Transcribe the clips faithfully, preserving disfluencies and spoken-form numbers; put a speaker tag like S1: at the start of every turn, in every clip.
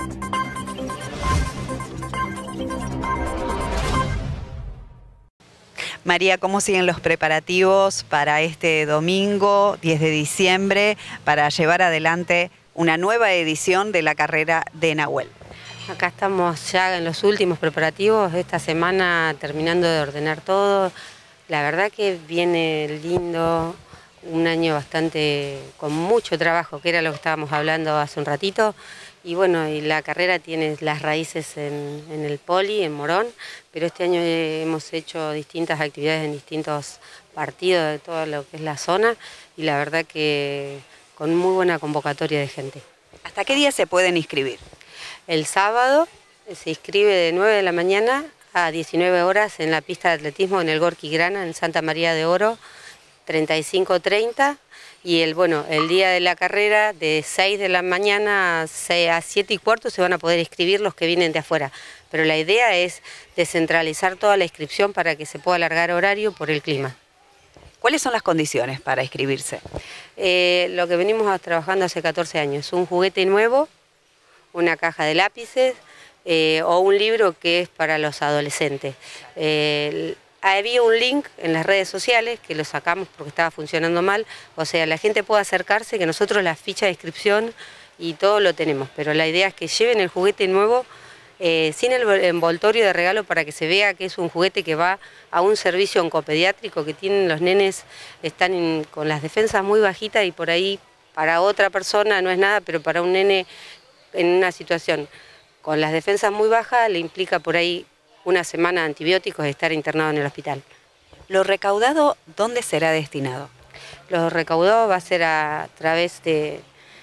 S1: María, ¿cómo siguen los preparativos para este domingo, diez de diciembre, para llevar adelante una nueva edición de la carrera de Nahuel?
S2: Acá estamos ya en los últimos preparativos, esta semana terminando de ordenar todo. La verdad que viene lindo, un año bastante con mucho trabajo, que era lo que estábamos hablando hace un ratito. Y bueno, y la carrera tiene las raíces en, en el Poli, en Morón, pero este año hemos hecho distintas actividades en distintos partidos de todo lo que es la zona y la verdad que con muy buena convocatoria de gente.
S1: ¿Hasta qué día se pueden inscribir?
S2: El sábado se inscribe de nueve de la mañana a diecinueve horas en la pista de atletismo en el Gorki Grana, en Santa María de Oro, treinta y cinco treinta. Y el, bueno, el día de la carrera, de seis de la mañana a siete y cuarto, se van a poder inscribir los que vienen de afuera. Pero la idea es descentralizar toda la inscripción para que se pueda alargar horario por el clima.
S1: ¿Cuáles son las condiciones para inscribirse?
S2: Eh, lo que venimos trabajando hace catorce años, un juguete nuevo, una caja de lápices eh, o un libro que es para los adolescentes. Eh, Había un link en las redes sociales que lo sacamos porque estaba funcionando mal, o sea, la gente puede acercarse, que nosotros la ficha de inscripción y todo lo tenemos, pero la idea es que lleven el juguete nuevo eh, sin el envoltorio de regalo para que se vea que es un juguete que va a un servicio oncopediátrico que tienen los nenes, están en, con las defensas muy bajitas y por ahí para otra persona no es nada, pero para un nene en una situación con las defensas muy bajas le implica por ahí una semana de antibióticos y estar internado en el hospital.
S1: ¿Lo recaudado dónde será destinado?
S2: Lo recaudado va a ser a través de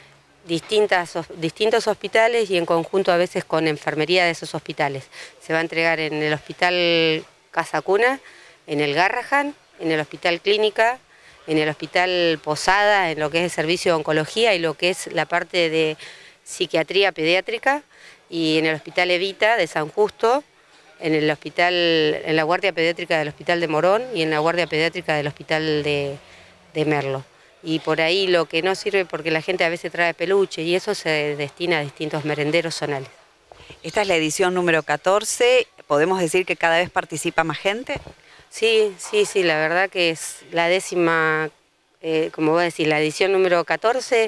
S2: distintas, distintos hospitales y en conjunto a veces con enfermería de esos hospitales. Se va a entregar en el Hospital Casa Cuna, en el Garrahan, en el Hospital Clínica, en el Hospital Posada, en lo que es el servicio de oncología y lo que es la parte de psiquiatría pediátrica, y en el Hospital Evita de San Justo, en el hospital, en la guardia pediátrica del Hospital de Morón y en la guardia pediátrica del Hospital de, de Merlo. Y por ahí lo que no sirve porque la gente a veces trae peluche y eso se destina a distintos merenderos zonales.
S1: Esta es la edición número catorce, ¿podemos decir que cada vez participa más gente?
S2: Sí, sí, sí, la verdad que es la décima, eh, como voy a decir, la edición número catorce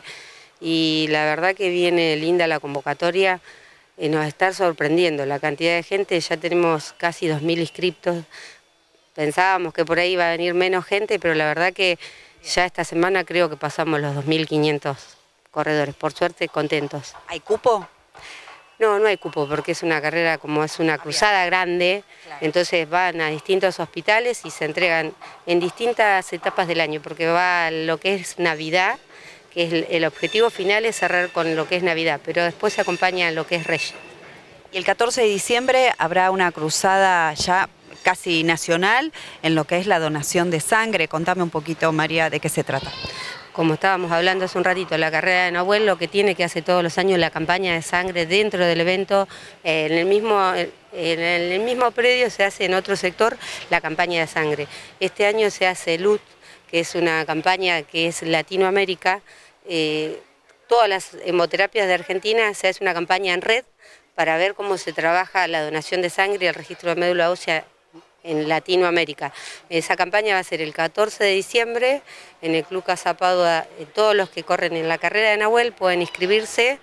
S2: y la verdad que viene linda la convocatoria. Y nos está sorprendiendo la cantidad de gente, ya tenemos casi dos mil inscriptos, pensábamos que por ahí iba a venir menos gente, pero la verdad que ya esta semana creo que pasamos los dos mil quinientos corredores, por suerte contentos.
S1: ¿Hay cupo?
S2: No, no hay cupo porque es una carrera como es una cruzada grande, entonces van a distintos hospitales y se entregan en distintas etapas del año, porque va lo que es Navidad, que es el, el objetivo final es cerrar con lo que es Navidad, pero después se acompaña lo que es Reyes.
S1: Y el catorce de diciembre habrá una cruzada ya casi nacional en lo que es la donación de sangre. Contame un poquito, María, de qué se trata.
S2: Como estábamos hablando hace un ratito, la carrera de Nahuel lo que tiene que hace todos los años la campaña de sangre dentro del evento, eh, en, el mismo, en el mismo predio se hace en otro sector la campaña de sangre. Este año se hace L U T, que es una campaña que es Latinoamérica. Eh, todas las hemoterapias de Argentina se hace una campaña en red para ver cómo se trabaja la donación de sangre y el registro de médula ósea en Latinoamérica. Esa campaña va a ser el catorce de diciembre en el Club Casa Padua. Todos los que corren en la carrera de Nahuel pueden inscribirse,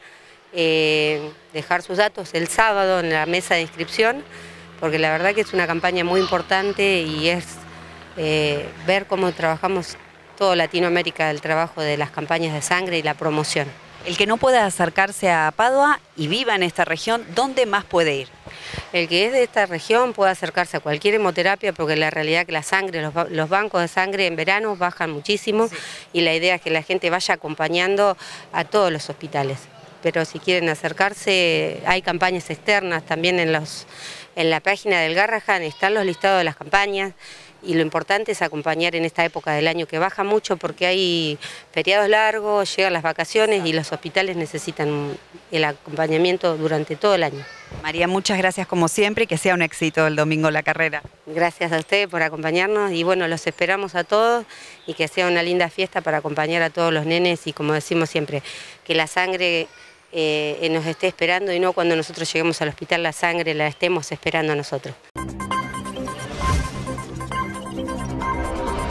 S2: eh, dejar sus datos el sábado en la mesa de inscripción, porque la verdad que es una campaña muy importante y es eh, ver cómo trabajamos toda Latinoamérica, el trabajo de las campañas de sangre y la promoción.
S1: El que no pueda acercarse a Padua y viva en esta región, ¿dónde más puede ir?
S2: El que es de esta región puede acercarse a cualquier hemoterapia porque la realidad es que la sangre, los, los bancos de sangre en verano bajan muchísimo, sí. Y la idea es que la gente vaya acompañando a todos los hospitales. Pero si quieren acercarse, hay campañas externas también en, los, en la página del Garrahan, están los listados de las campañas. Y lo importante es acompañar en esta época del año que baja mucho porque hay feriados largos, llegan las vacaciones y los hospitales necesitan el acompañamiento durante todo el año.
S1: María, muchas gracias como siempre y que sea un éxito el domingo la carrera.
S2: Gracias a ustedes por acompañarnos y bueno, los esperamos a todos y que sea una linda fiesta para acompañar a todos los nenes y como decimos siempre, que la sangre eh, nos esté esperando y no cuando nosotros lleguemos al hospital la sangre la estemos esperando a nosotros.